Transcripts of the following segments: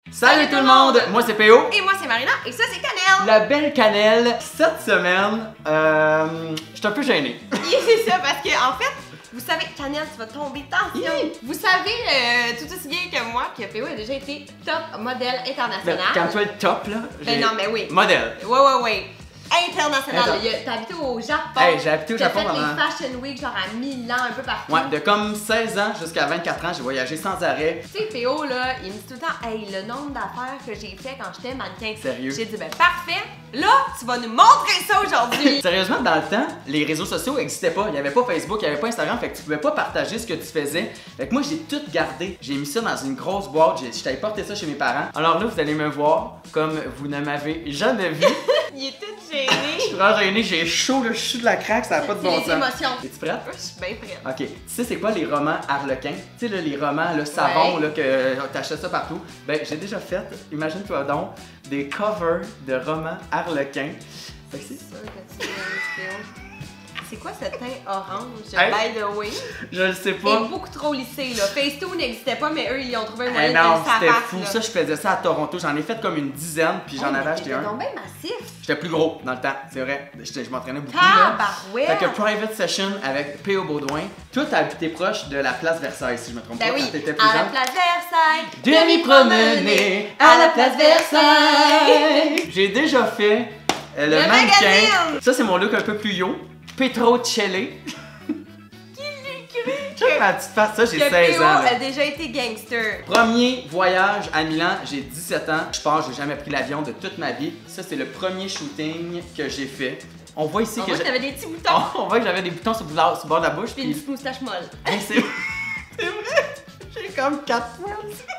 Salut tout le monde! Moi c'est PO. Et moi c'est Marina, et ça c'est Cannelle! La belle Cannelle. Cette semaine, je suis un peu gêné. C'est ça, parce que en fait, vous savez, Cannelle, tu vas tomber de tension. Vous savez tout aussi bien que moi que PO a déjà été top modèle international. Quand tu es le top là, Ben non, mais oui. Modèle. Ouais. International. T'as habité au Japon. Hey, j'ai habité au Japon T'as fait pendant... les Fashion Week genre à Milan, un peu partout. Ouais, de comme 16 ans jusqu'à 24 ans, j'ai voyagé sans arrêt. Tu sais, PO, là, il me dit tout le temps, hey, le nombre d'affaires que j'ai fait quand j'étais mannequin. Sérieux? J'ai dit, ben parfait, là, tu vas nous montrer ça aujourd'hui. Sérieusement, dans le temps, les réseaux sociaux n'existaient pas. Il n'y avait pas Facebook, il n'y avait pas Instagram, fait que tu pouvais pas partager ce que tu faisais. Fait que moi, j'ai tout gardé. J'ai mis ça dans une grosse boîte. Je t'avais porté ça chez mes parents. Alors là, vous allez me voir comme vous ne m'avez jamais vu. Il est tout gêné. Je suis vraiment gêné, j'ai chaud, là, je suis de la craque, ça n'a pas de bon C'est sens. les émotions. Es-tu prête? Je suis bien prête. Ok, tu sais c'est quoi les romans harlequins? Tu sais là, les romans, le savon, Ouais. là, que t'achètes ça partout. Ben j'ai déjà fait, imagine-toi donc, des covers de romans harlequins. Fait que c'est... C'est sûr que tu veux une vidéo. C'est quoi ce teint orange, Hey. by the way? Je le sais Et pas. beaucoup trop lissé, là. Facetune n'existait pas, mais eux, ils ont trouvé un moyen Hey, de non, le faire c'était face, fou. là. Ça, je faisais ça à Toronto. J'en ai fait comme une dizaine, puis j'en avais acheté un. C'était donc bien massif. J'étais plus gros dans le temps, c'est vrai. Je m'entraînais beaucoup. Là. Tabarouette! Fait que private session avec P.O. Baudouin. Toi, t'as habité proche de la place Versailles, si je me trompe Ben pas, oui, quand t'étais plus à la jeune. place Versailles. Demi-promenée à la place Versailles. J'ai déjà fait le Le mannequin. magazine. Ça, c'est mon look un peu plus yo. Petrocelli. Check ma petite face. Ça, j'ai Que 16 PO ans. Là. a déjà été gangster. Premier voyage à Milan, j'ai 17 ans. Je pense que j'ai jamais pris l'avion de toute ma vie. Ça, c'est le premier shooting que j'ai fait. On voit ici On que voit que t'avais des petits boutons. On voit que j'avais des boutons sur le bord de la bouche. Puis une petite moustache molle. Hey, c'est vrai! J'ai comme 4 points.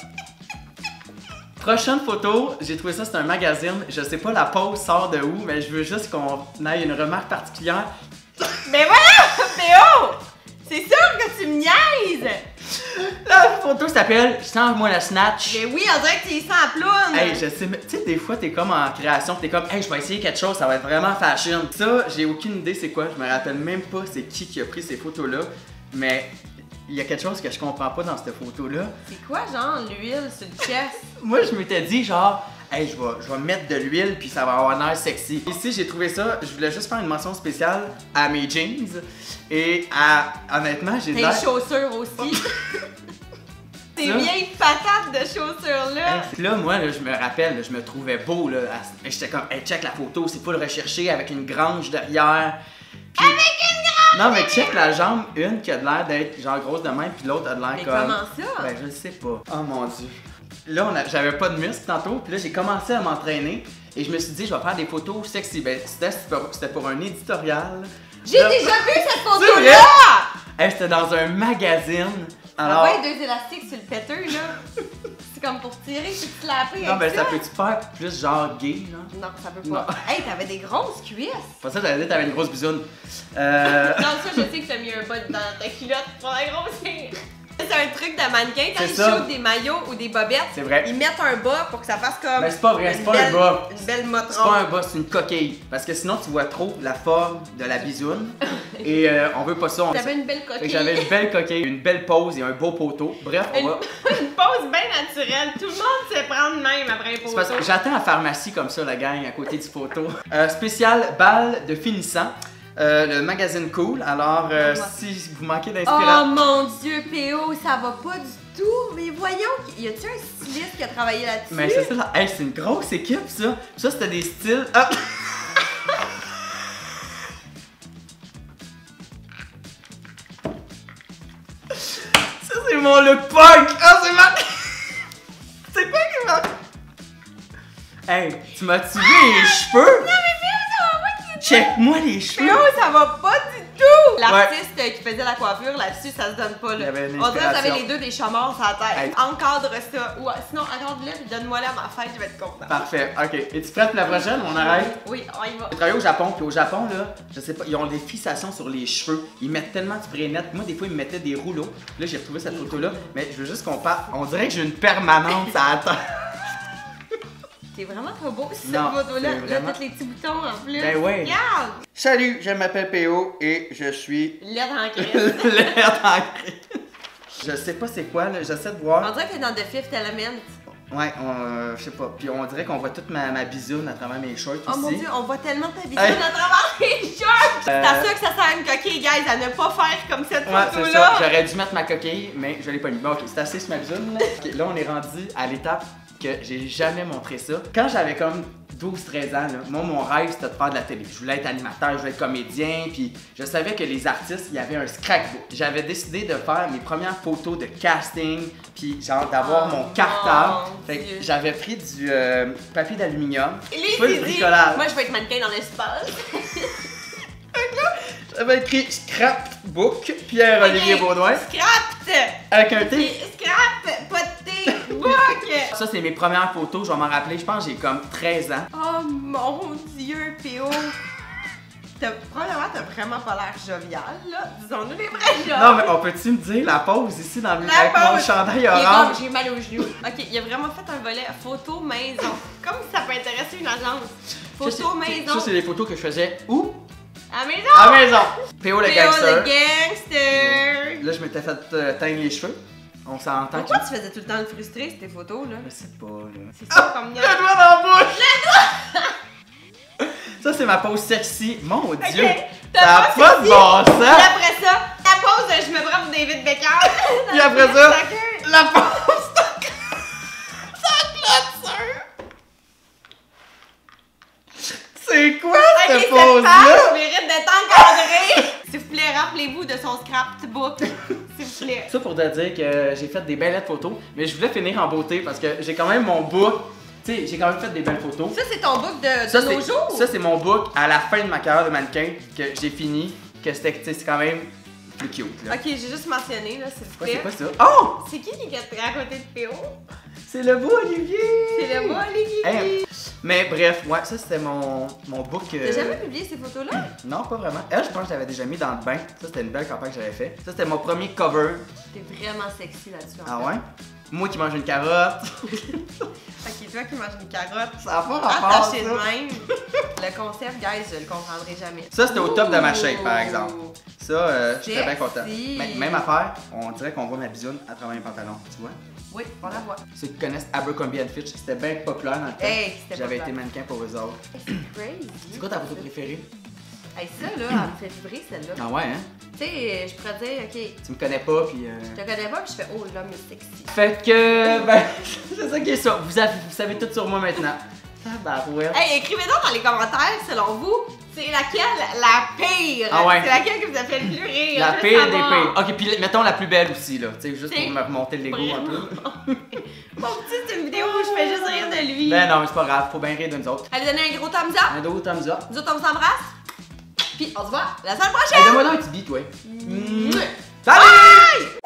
Prochaine photo, j'ai trouvé ça, c'est un magazine. Je sais pas la pose sort de où, mais je veux juste qu'on aille une remarque particulière. Mais voilà! PO! C'est sûr que tu me niaises! La photo s'appelle Change-moi la snatch. Mais oui, on dirait que tu es sans ploune! Hey, je sais, mais tu sais, des fois, t'es comme en création, t'es comme, hey, je vais essayer quelque chose, ça va être vraiment fashion. Ça, j'ai aucune idée c'est quoi, je me rappelle même pas c'est qui a pris ces photos-là, mais il y a quelque chose que je comprends pas dans cette photo-là. C'est quoi, genre, l'huile sur le chest? Moi, je m'étais dit, genre, hey, je vais mettre de l'huile puis ça va avoir l'air sexy. Ici, j'ai trouvé ça, je voulais juste faire une mention spéciale à mes jeans et honnêtement, j'ai Tes l'air... chaussures aussi. Ces Ça? vieilles patates de chaussures-là. Hey, là, moi, là, je me rappelle, là, je me trouvais beau, là. J'étais comme, hey, check la photo, c'est pas le recherché avec une grange derrière. Puis... Avec une grange! Non, mais check la jambe, une qui a de l'air d'être genre grosse de même, puis l'autre a de l'air Mais comme. comment ça? Ben, je le sais pas. Oh mon dieu. Là, j'avais pas de muscles tantôt, puis là, j'ai commencé à m'entraîner et je me suis dit, je vais faire des photos sexy. Ben, c'était pour un éditorial. J'ai Là- déjà vu cette C'est vrai? photo-là! Hey, c'était dans un magazine. Alors. Ah ouais, deux élastiques sur le péteux, là. C'est comme pour tirer puis te slapper Non, avec ben, ça peut-tu faire plus genre gay, là? Non, ça peut Non. pas. Hey, t'avais des grosses cuisses! Pas ça, t'avais dit, t'avais une grosse bisoune. Non, ça, je sais que t'as mis un bas dans ta culotte pour la grossir. C'est un truc de mannequin, quand C'est ils ça. shootent des maillots ou des bobettes, C'est vrai. ils mettent un bas pour que ça fasse comme. Mais c'est pas vrai, c'est une pas un belle- bas. Une belle motron. C'est pas un bas, c'est une coquille. Parce que sinon, tu vois trop la forme de la bisoune. Et on veut pas ça. T'avais une belle Fait que coquille. j'avais une belle coquille, une belle pose et un beau poteau. Bref, on va. Une pose bien naturelle. Tout le monde sait prendre même après un C'est photo. parce que j'attends à la pharmacie comme ça, la gang, à côté du photo. Spécial bal de finissant. Le magazine Cool. Alors, si vous manquez Oh d'inspiration. mon dieu, PO, ça va pas du tout. Mais voyons, y a-tu un styliste qui a travaillé là-dessus? Mais c'est ça, là. Hey, c'est une grosse équipe, ça. Ça, c'était des styles. Ah! Ça, c'est mon look punk! Ah, c'est ma. C'est quoi qui m'a. Hey, tu m'as tué les cheveux! Non mais PO, ça va pas du tout. Check-moi les cheveux! PO, ça va pas du tout. L'artiste qui faisait la coiffure là-dessus, ça se donne pas Il y là. avait une On dirait que vous avez inspiration. les deux des chamards sur la tête. Hey. Encadre ça. Ou sinon, encadre-le puis donne-moi-le à ma fête, je vais être contente. Parfait, ok. Es-tu prête pour la prochaine? On arrête? Oui, on y va. J'ai travaillé au Japon, puis au Japon, là, je sais pas, ils ont des fixations sur les cheveux. Ils mettent tellement de spray net. Moi, des fois, ils me mettaient des rouleaux. Puis là, j'ai retrouvé cette photo-là. Mais je veux juste qu'on parle. On dirait que j'ai une permanente à la tête. T'es vraiment trop beau cette Non, photo-là. c'est Là, vraiment- tous les petits boutons en plus. Ben ouais. Regarde! Salut, je m'appelle PO et je suis L'aide en crise. l'air en crise. Je sais pas c'est quoi, là. J'essaie de On voir. dirait que t'es dans The Fifth Element. Ouais, je sais pas. Puis on dirait qu'on voit toute ma bisoune à travers mes shorts Oh aussi. mon dieu, on voit tellement ta bisoune à travers les shorts! C'est à ça que ça sert une coquille, guys, à ne pas faire comme cette Ouais, c'est photo-là. ça. J'aurais dû mettre ma coquille, mais je l'ai pas mis. Bon, ok, c'est assez sur ma bisoune. Là. Ok, là, on est rendu à l'étape que j'ai jamais montré ça. Quand j'avais comme 12-13 ans, là, moi, mon rêve, c'était de faire de la télé. Je voulais être animateur, je voulais être comédien, puis je savais que les artistes, il y avait un scrapbook. J'avais décidé de faire mes premières photos de casting, puis genre d'avoir mon cartable. Fait que j'avais pris du papier d'aluminium. Et lui, pas il le s'est dit, bricolage. moi, je vais être mannequin dans l'espace. J'avais écrit scrapbook, Pierre-Olivier Baudouin, Scrapped! avec un T. Scrap, pas de thé, book! Ça, c'est mes premières photos, je vais m'en rappeler. Je pense que j'ai comme 13 ans. Oh mon dieu, P.O. Premièrement, t'as vraiment pas l'air jovial, là. Disons-nous les vrais choses. Non, mais on peut-tu me dire la pause ici dans La avec mon pause. chandail Il est orange? bon, j'ai mal aux genoux. Ok, il a vraiment fait un volet photo maison. Comme si ça peut intéresser une agence. Photo maison. Ça, c'est les photos que je faisais où? À la maison! À la maison! P.O. le P.O. gangster. le gangster! Là, je m'étais fait teindre les cheveux. On s'entend. Pourquoi tu faisais tout le temps le frustré, ces photos, là? Je sais pas, là. C'est ça comme Le doigt dans la bouche! Ça, c'est ma pause sexy. Mon Dieu! Ça a pas de bon Puis sens! après ça, la pause, je me prends pour David Beckham. Puis après ça, la pause! C'est quoi cette Cette pause-là? page mérite d'être encadrée. S'il vous plaît, rappelez-vous de son scrapbook. S'il vous plaît. Ça pour te dire que j'ai fait des belles photos, mais je voulais finir en beauté parce que j'ai quand même mon book. Tu sais, j'ai quand même fait des belles photos. Ça, c'est ton book de Ça, nos jours? ça, c'est mon book à la fin de ma carrière de mannequin que j'ai fini, que c'était, tu sais, c'est quand même plus cute. Là. Ok, j'ai juste mentionné, là, s'il vous Ouais, c'est plaît. quoi ça? Oh! C'est qui est à côté de P.O.? C'est le beau Olivier! C'est le moi, Olivier. Hey, mais bref, ouais, ça c'était mon book. T'as jamais publié ces photos-là? Non, pas vraiment. Elle, je pense que je l'avais déjà mis dans le bain. Ça, c'était une belle campagne que j'avais fait. Ça, c'était mon premier cover. T'es vraiment sexy là-dessus. Ah ouais? Moi qui mange une carotte. Ok, toi qui manges une carotte. Ça a pas rapport, Attaché de ça. même. Le concept, guys, je le comprendrai jamais. Ça, c'était au top de ma Ouh. shape, par exemple. Ça, j'étais bien content. Sexy. Même affaire, on dirait qu'on voit ma bisoune à travers mes pantalons, tu vois? Oui, on la voit. Ceux qui connaissent Abercrombie Fitch, c'était bien populaire dans le temps. Hey, c'était J'avais populaire. été mannequin pour eux autres. C'est crazy. C'est quoi ta photo préférée? Hey, ça, là, elle me fait vibrer, celle-là. Ah ouais, hein? Tu sais, je pourrais dire, ok, Tu me connais pas, puis... je te connais pas, puis je fais, oh, l'homme est sexy. Fait que, ben, c'est ça qui est ça. Vous savez tout sur moi maintenant. Tabarouette. Hey, écrivez-donc dans les commentaires, selon vous, c'est laquelle la pire? Ah ouais. C'est laquelle que vous a fait le plus rire? La je veux pire des savoir. pires. Ok, puis mettons la plus belle aussi, là. Tu sais, juste C'est pour me remonter le Lego un peu. Mon petit, c'est une vidéo où je fais juste rire de lui. Ben non, mais c'est pas grave, faut bien rire de nous autres. Allez, donnez un gros thumbs up. Un dos, thumbs up. Nous autres, on s'embrasse. Puis on se voit la semaine Hey, prochaine. donne-moi donc un petit beat, ouais. Mouah. Salut!